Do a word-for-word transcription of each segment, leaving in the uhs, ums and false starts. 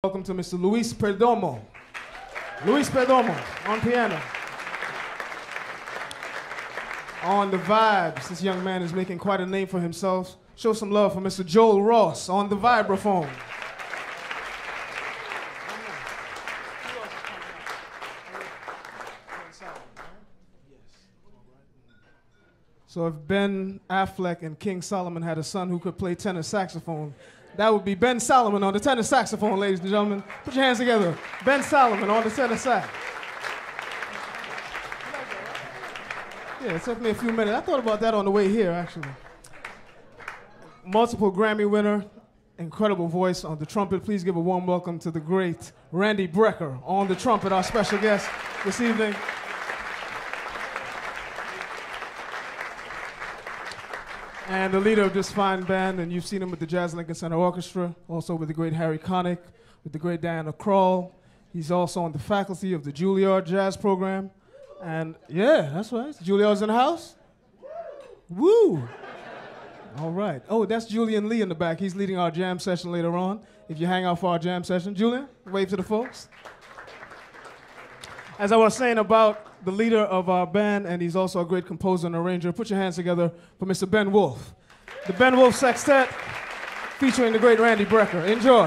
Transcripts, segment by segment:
Welcome to Mister Luis Perdomo. Luis Perdomo on piano. On the vibes, this young man is making quite a name for himself. Show some love for Mister Joel Ross on the vibraphone. So if Ben Affleck and King Solomon had a son who could play tenor saxophone, that would be Ben Solomon on the tenor saxophone, ladies and gentlemen. Put your hands together. Ben Solomon on the tenor sax. Yeah, it took me a few minutes. I thought about that on the way here, actually. Multiple Grammy winner, incredible voice on the trumpet. Please give a warm welcome to the great Randy Brecker on the trumpet, our special guest this evening. And the leader of this fine band, and you've seen him with the Jazz Lincoln Center Orchestra, also with the great Harry Connick, with the great Diana Krall. He's also on the faculty of the Juilliard Jazz Program. And yeah, that's right. Juilliard's in the house? Woo! All right. Oh, that's Julian Lee in the back. He's leading our jam session later on. If you hang out for our jam session. Julian, wave to the folks. As I was saying about the leader of our band, and he's also a great composer and arranger, put your hands together for Mister Ben Wolfe. The Ben Wolfe Sextet, featuring the great Randy Brecker. Enjoy.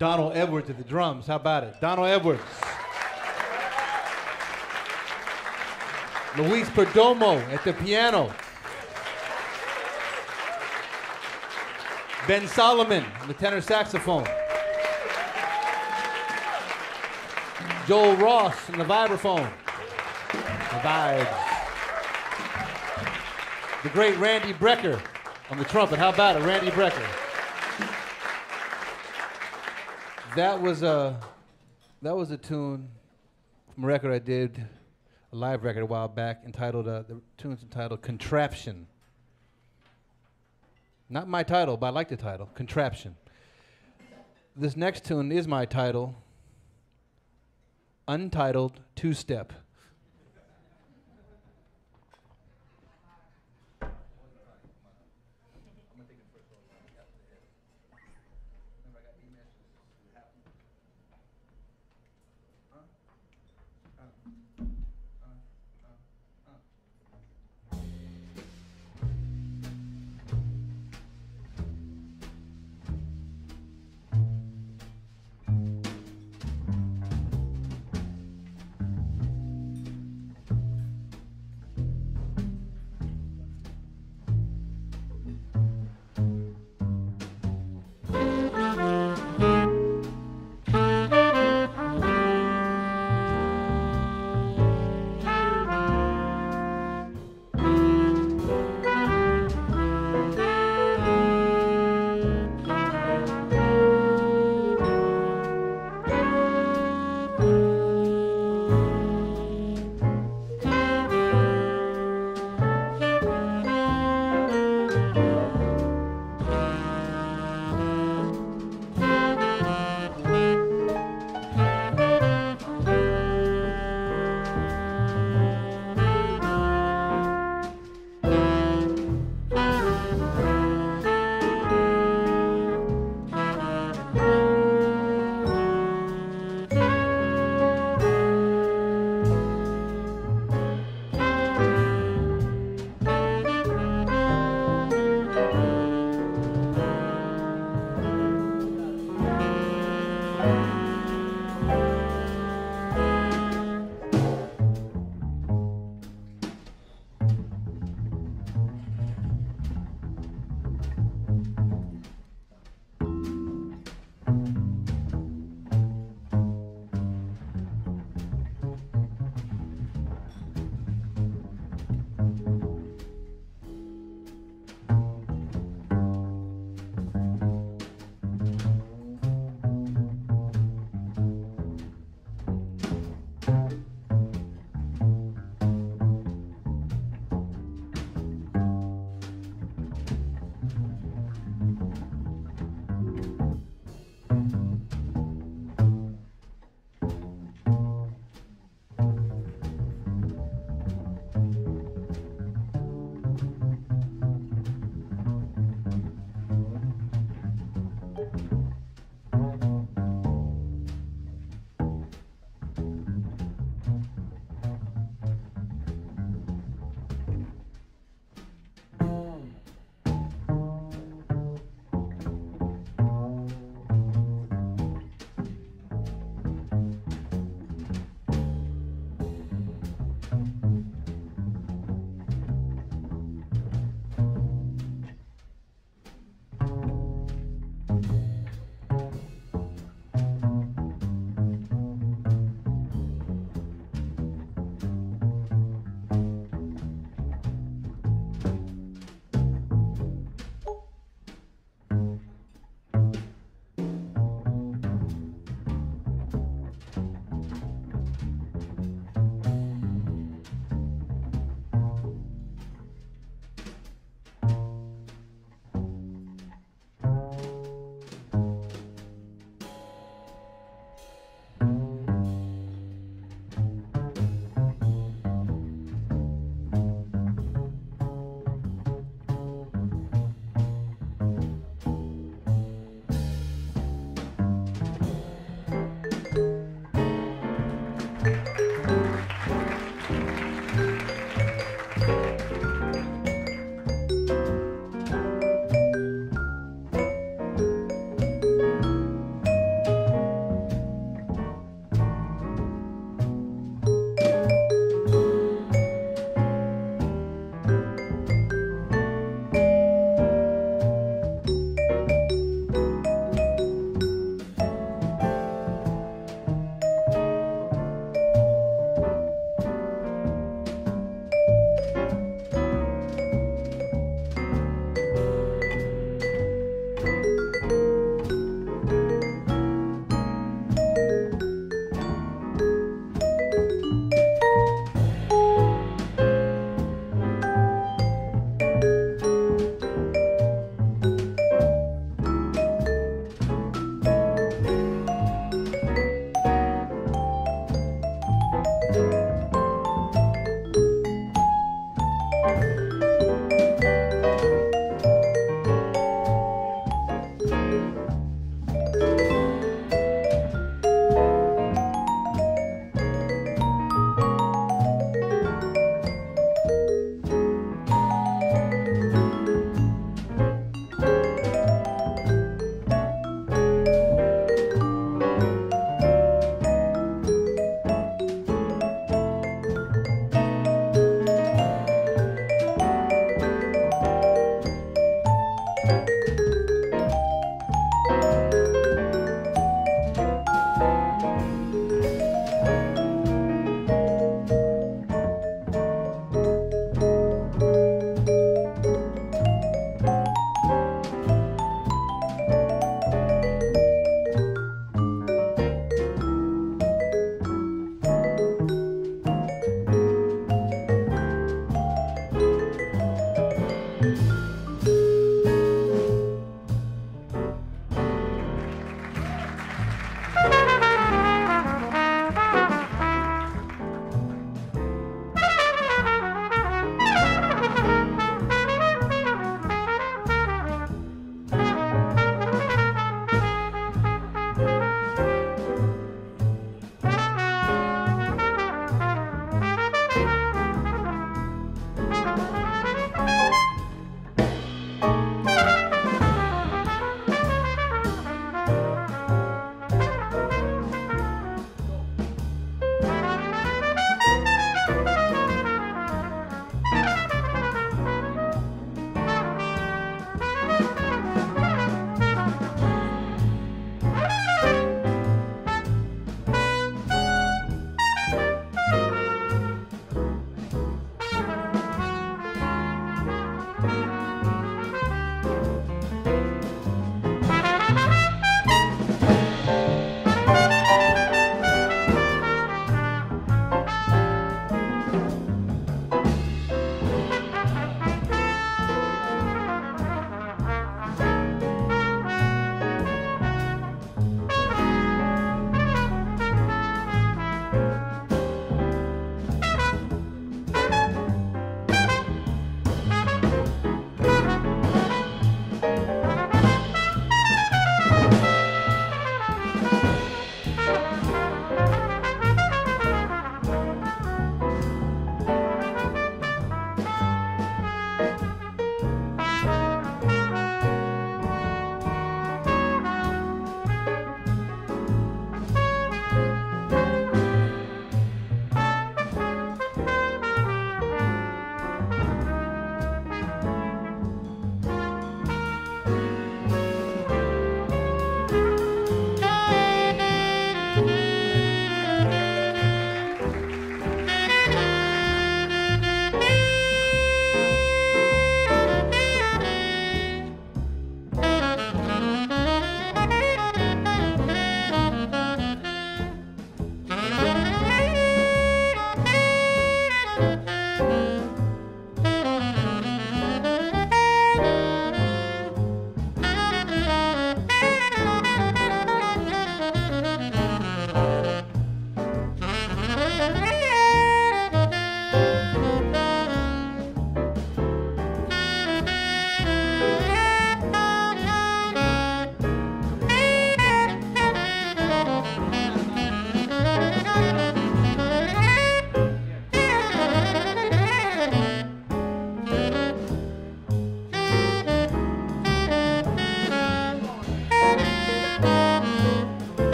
Donald Edwards at the drums. How about it? Donald Edwards. Luis Perdomo at the piano. Ben Solomon on the tenor saxophone. Joel Ross on the vibraphone. The vibes. The great Randy Brecker on the trumpet. How about it, Randy Brecker? That was a that was a tune from a record I did, a live record a while back, entitled uh, the tune's entitled "Contraption." Not my title, but I like the title, "Contraption." This next tune is my title, Untitled Two-Step.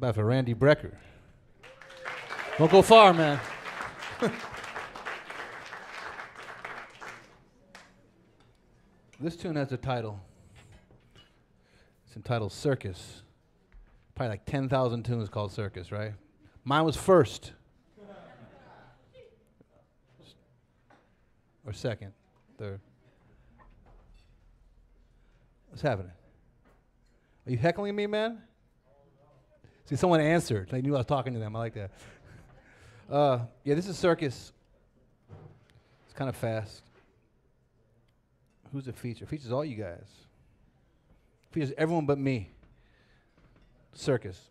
about for Randy Brecker. Don't go far, man. This tune has a title. It's entitled Circus. Probably like ten thousand tunes called Circus, right? Mine was first. Or second, third. What's happening? Are you heckling me, man? See, someone answered. They knew I was talking to them. I like that. Uh, yeah, this is Circus. It's kind of fast. Who's it feature? It features all you guys. It features everyone but me. Circus.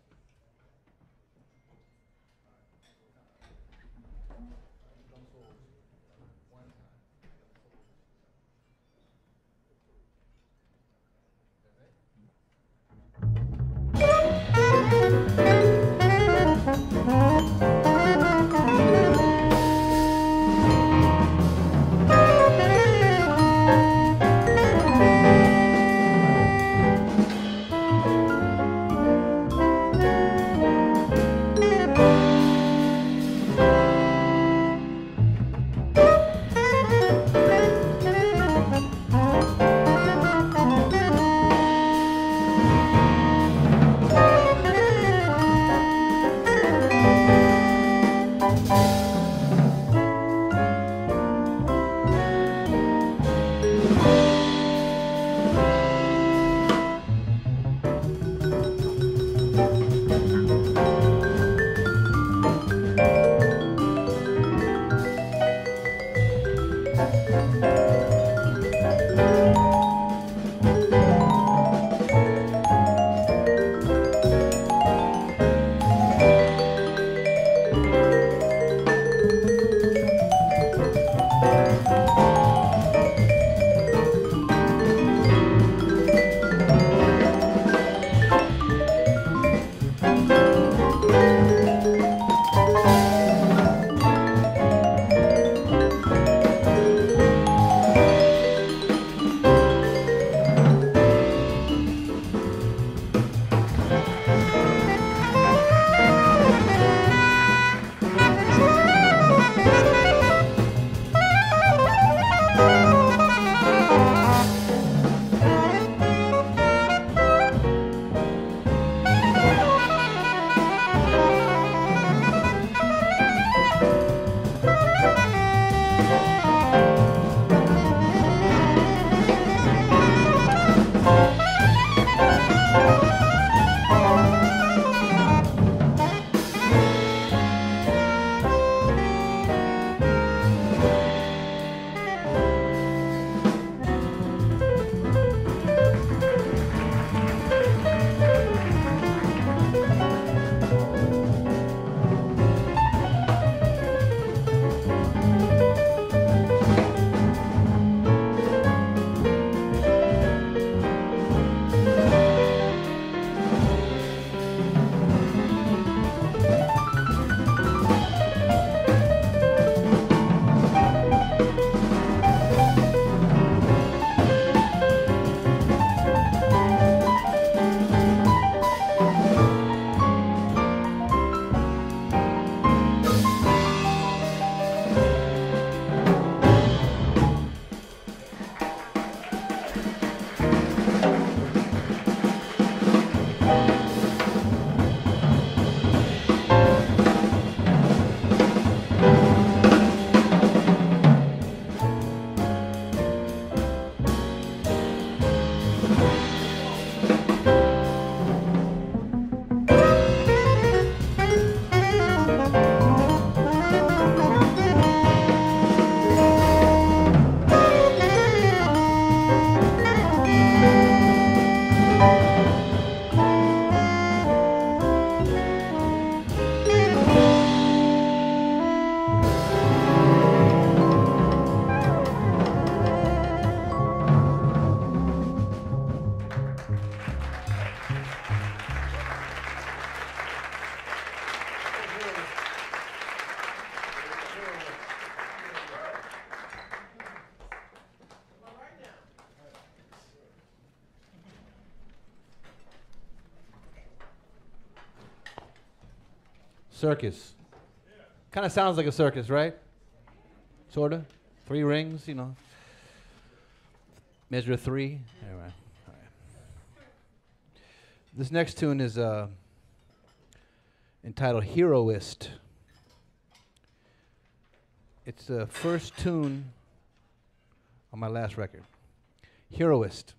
Circus. Kind of sounds like a circus, right? Sort of. Three rings, you know. Measure of three. Anyway. All right. This next tune is uh, entitled Heroist. It's the first tune on my last record. Heroist.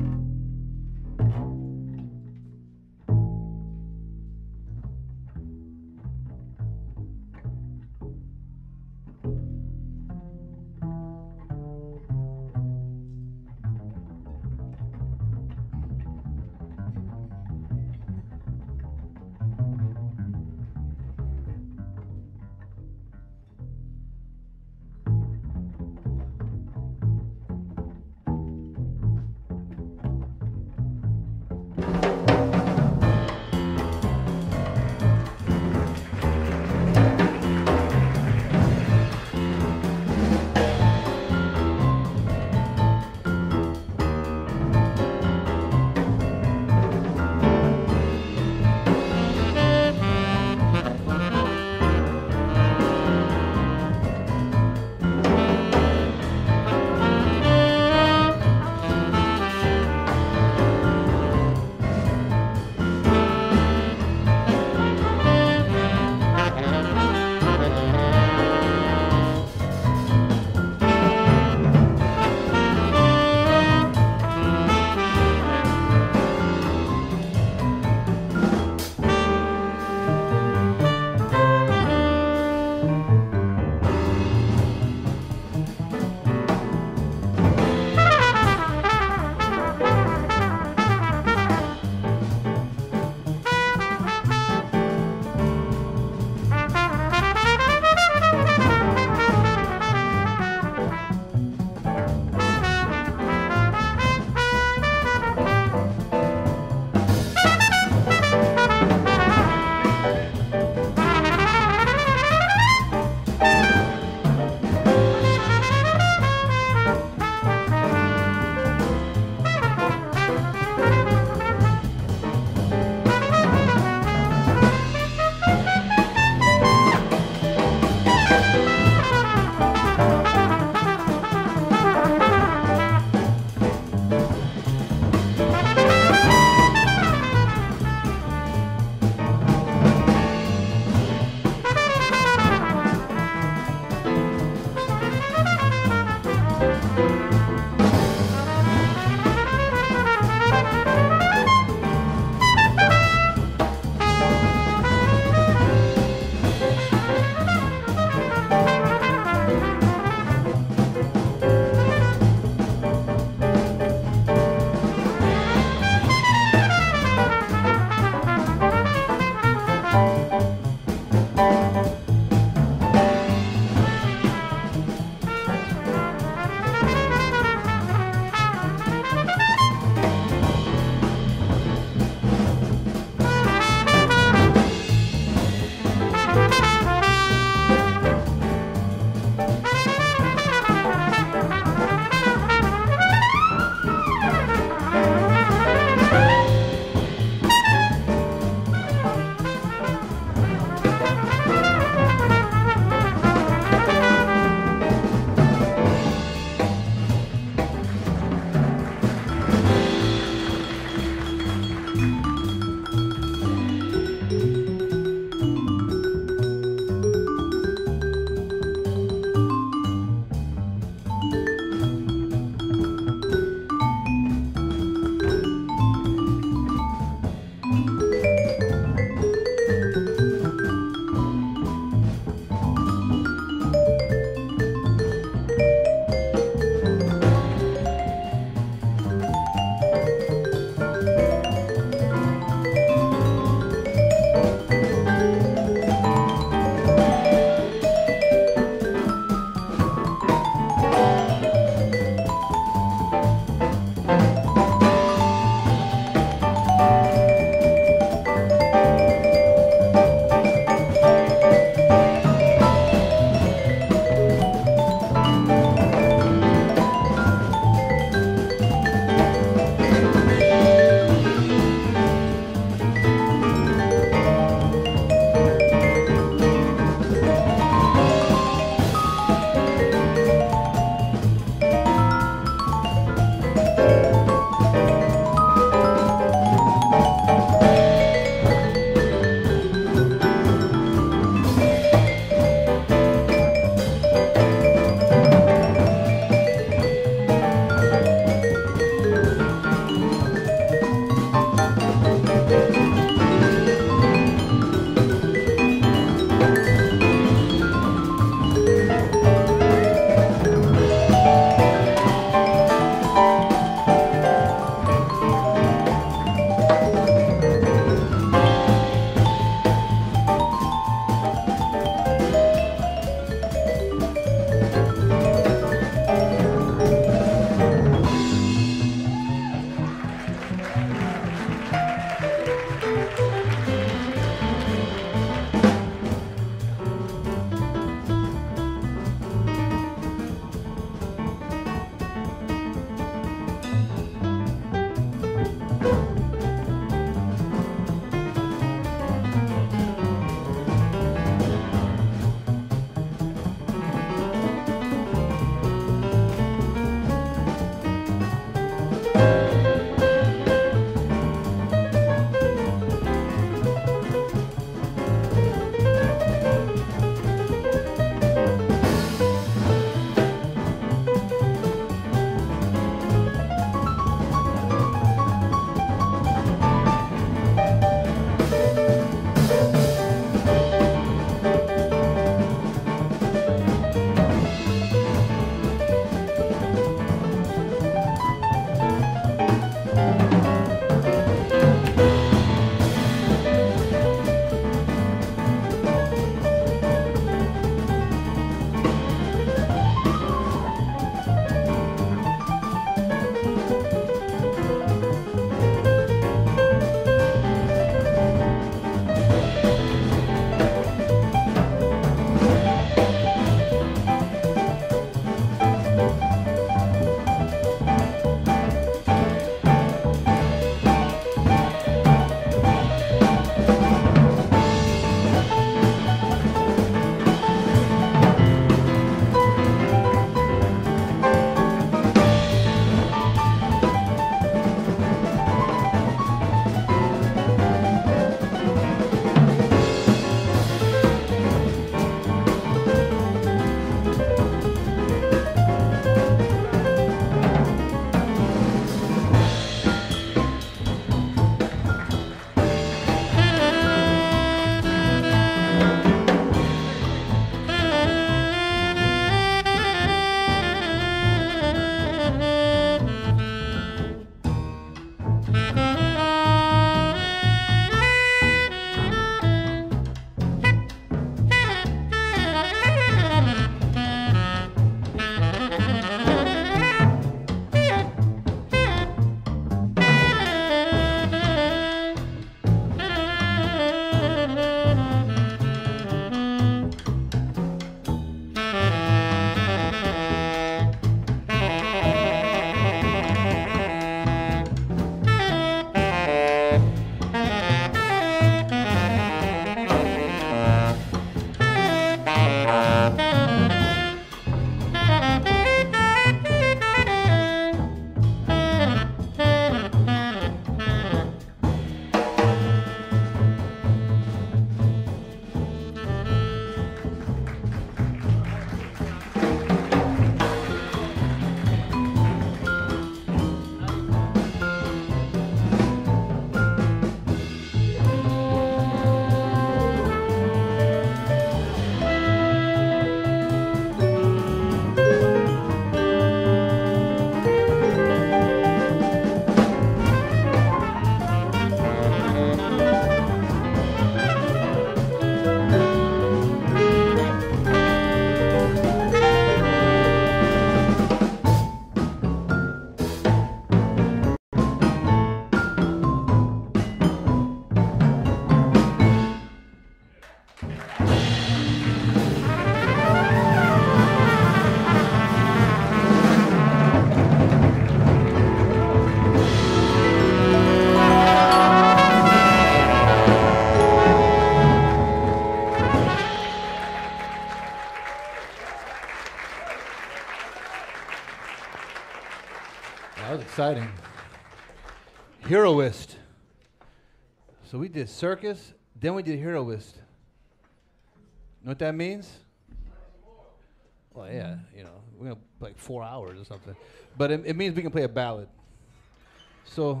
exciting. Heroist. So we did circus, then we did heroist. Know what that means? Well, yeah, you know, we're gonna play like four hours or something. But it, it means we can play a ballad. So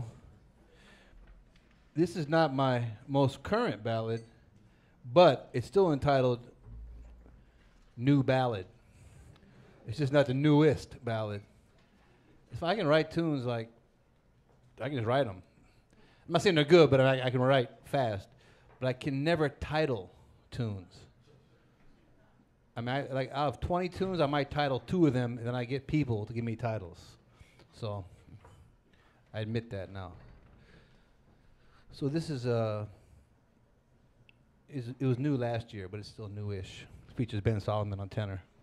this is not my most current ballad, but it's still entitled New Ballad. It's just not the newest ballad. If I can write tunes like, I can just write them. I'm not saying they're good, but I, I can write fast. But I can never title tunes. I mean, I, like out of twenty tunes, I might title two of them, and then I get people to give me titles. So I admit that now. So this is uh, is it was new last year, but it's still newish. It features Ben Solomon on tenor.